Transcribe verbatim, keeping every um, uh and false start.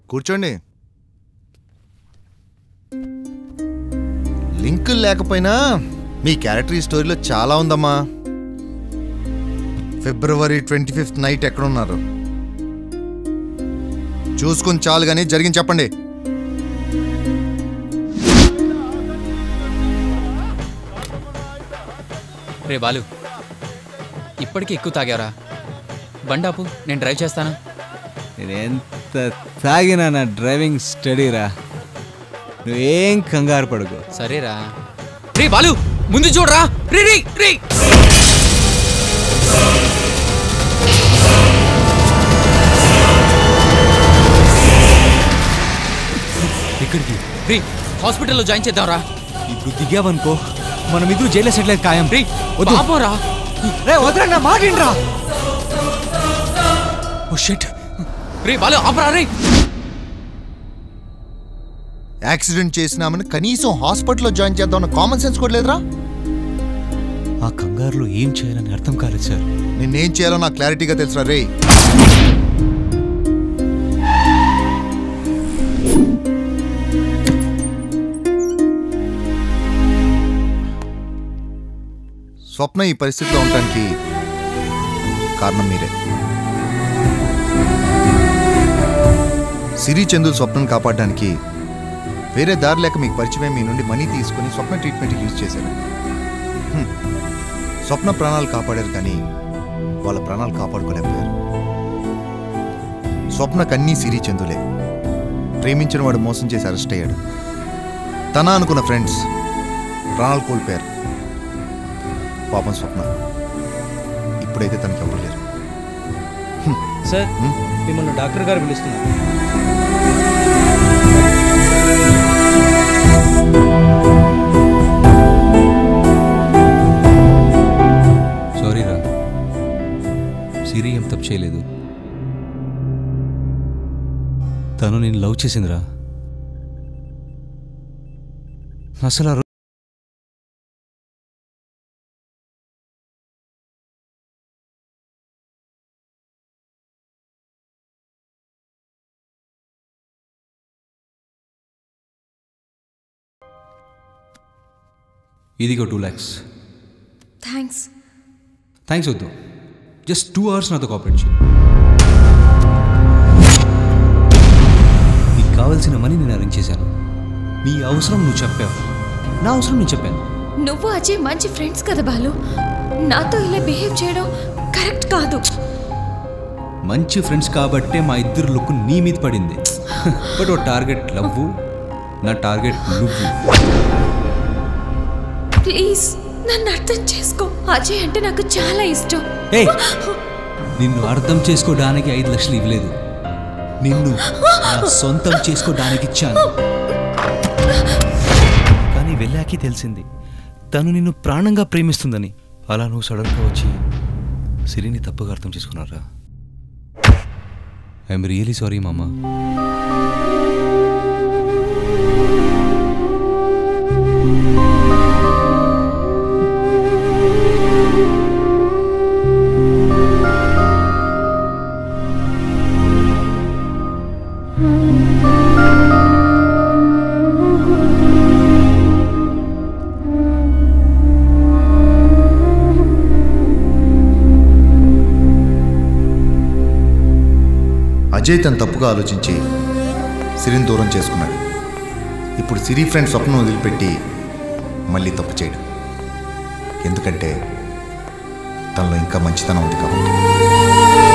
కూర్చోండి. లింక్ లేకపోయినా మీ క్యారెక్టర్ ఈ స్టోరీలో చాలా ఉందమ్మా. ఫిబ్రవరి ట్వంటీ ఫిఫ్త్ నైట్ ఎక్కడున్నారు చూసుకుని చాలు కానీ జరిగింది చెప్పండి. రే బాలు, ఇప్పటికీ ఎక్కువ తాగారా? బండాపు, నేను డ్రైవ్ చేస్తాను. నేనెంత తాగినా నా డ్రైవింగ్ స్టడీరా, నువ్వేం కంగారు పడుకో. సరేరా. రే బాలు, ముందు చూడరా. రే రే రే ఇక్కడికి రే, హాస్పిటల్లో జాయిన్ చేద్దాంరా. ఇప్పుడు దిగావనుకో మనం ఇద్దరు జైల్లో సెటిల్ అయితే ఖాయం. రే బాబోరా. రే వదరా, నా మాట వినరా. Oh shit. రే బాలు ఆపరా. రే యాక్సిడెంట్ చేసినామని కనీసం హాస్పిటల్లో జాయిన్ చేద్దామన్న కామన్ సెన్స్ కూడా లేదురా. ఆ కంగారులో ఏం చేయాలని అర్థం కాలేదు సార్. నేనేం చేయాలో నాకు క్లారిటీగా తెలుసురా. రే స్వప్న ఈ పరిస్థితిలో ఉండటానికి కారణం మీరే. సిరి చందు స్వప్నను కాపాడడానికి వేరే దారి లేక మీకు పరిచయం మీ నుండి మనీ తీసుకుని స్వప్న ట్రీట్మెంట్కి యూజ్ చేశారు. స్వప్న ప్రాణాలు కాపాడారు కానీ వాళ్ళ ప్రాణాలు కాపాడుకోలేకపోయారు. స్వప్నకు అన్నీ సిరి చందులే. ప్రేమించిన వాడు మోసం చేసి అరెస్ట్ అయ్యాడు. తన అనుకున్న ఫ్రెండ్స్ ప్రాణాలు కోల్పోయారు. పాపం స్వప్న ఇప్పుడైతే తనకి ఎవరు లేరు. సార్, మిమ్మల్ని డాక్టర్ గారు పిలుస్తున్నారు. సారీ రా, సిరి ఏం తప్పు చేయలేదు. తను నేను లవ్ చేసిందిరా. అసలు ఇదిగో టూ ల్యాక్స్. థ్యాంక్స్. థ్యాంక్స్ వద్దు, జస్ట్ టూ అవర్స్ నాతో కోఆపరేట్ చేయి. నీకు కావాల్సిన మనీ నేను అరేంజ్ చేశాను. నీ అవసరం నువ్వు చెప్పావు, నా అవసరం నేను చెప్పాను. నువ్వు అజయ్ మంచి ఫ్రెండ్స్ కదా బాలు, నాతో ఇలా బిహేవ్ చేయడం కరెక్ట్ కాదు. మంచి ఫ్రెండ్స్ కాబట్టే మా ఇద్దరు లుక్ నీ మీద పడింది. బట్ ఓ టార్గెట్ లవ్వు, నా టార్గెట్ నువ్వు. ప్లీజ్ నన్ను అర్థం చేసుకో. అజయ్ అంటే నాకు చాలా ఇష్టం. ఏ నిన్ను అర్థం చేసుకోవడానికి ఐదు లక్షలు ఇవ్వలేదు, నిన్ను నా సొంతం చేసుకోవడానికి ఇచ్చాను. కానీ వెళ్ళాకి తెలిసింది తను నిన్ను ప్రాణంగా ప్రేమిస్తుందని. అలా నువ్వు సడన్గా వచ్చి సిరిని తప్పుగా అర్థం చేసుకున్నారా? ఐఎమ్ రియలీ సారీ మామా. అజయ్ తను తప్పుగా ఆలోచించి సిరిని దూరం చేసుకున్నాడు. ఇప్పుడు సిరి ఫ్రెండ్ స్వప్నం వదిలిపెట్టి మళ్ళీ తప్పు చేయడు. ఎందుకంటే తనలో ఇంకా మంచితనం ఉంది కాబట్టి.